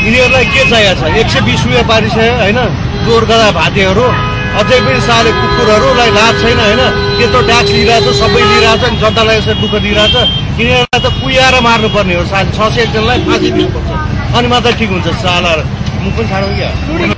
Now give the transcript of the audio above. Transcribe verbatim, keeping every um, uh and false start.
यिनीहरूलाई के चाहिएको छ एक सय बिस रुपियाँ पारिसक्यो होइन चोर गदा भातेहरू अझै पनि साले कुकुरहरूलाई लाभ छैन होइन त्यत्रो ट्याक्स लिइरहेको छ सबै लिइरहेको छ जनतालाई यसरी दुःख दिइरहेको छ यिनीहरूलाई त कुहिएर मार्नुपर्ने हो साले छ सय एकजनालाई फाँसी दिनुपर्छ अनि मात्रै ठिक हुन्छ साला म पनि छाडौँ क्या